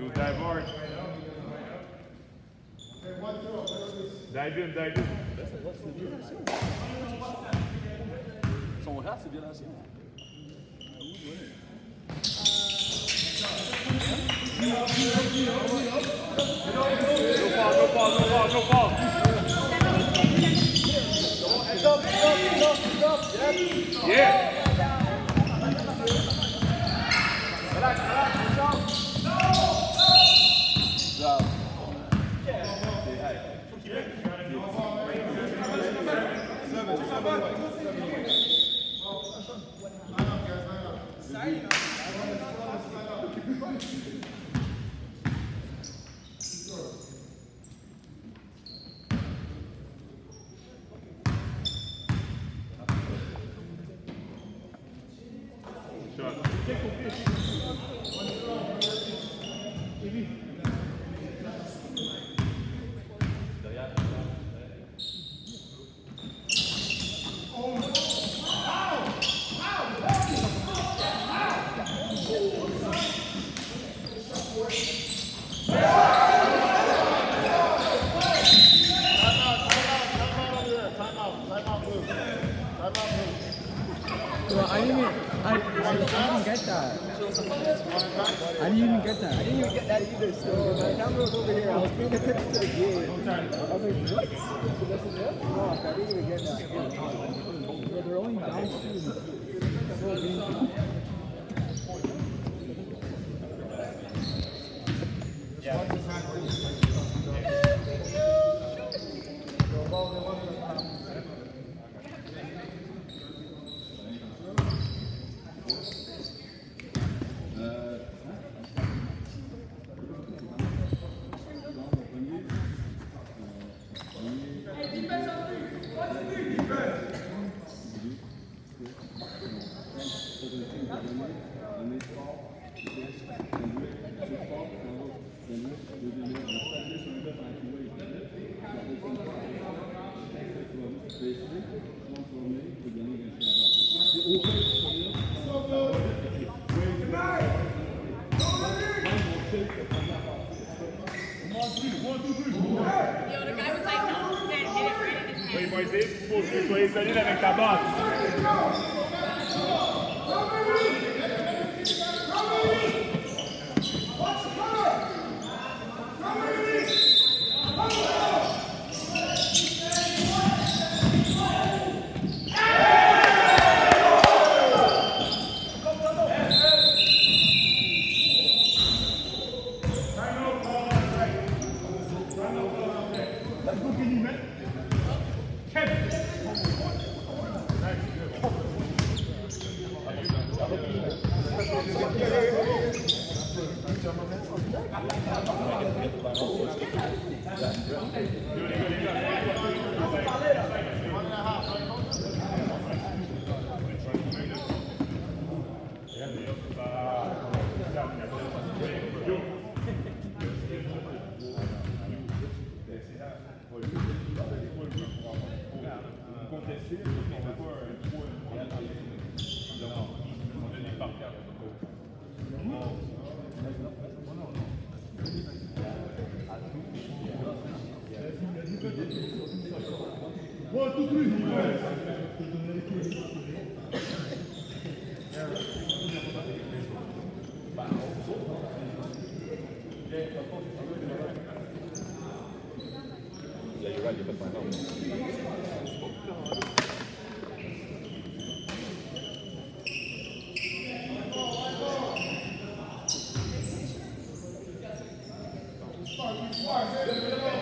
dive hard. Dive in, dive in. C'est violation. Son rap, c'est violation. No fall. Yeah. I didn't get that. I didn't even get that. I didn't even get that either, so my camera was over here. I was paying attention to the game. I was like, what? No, I didn't even get that. Yeah, they're only down 2. Il va essayer de soyez solide avec ta balle. Smart.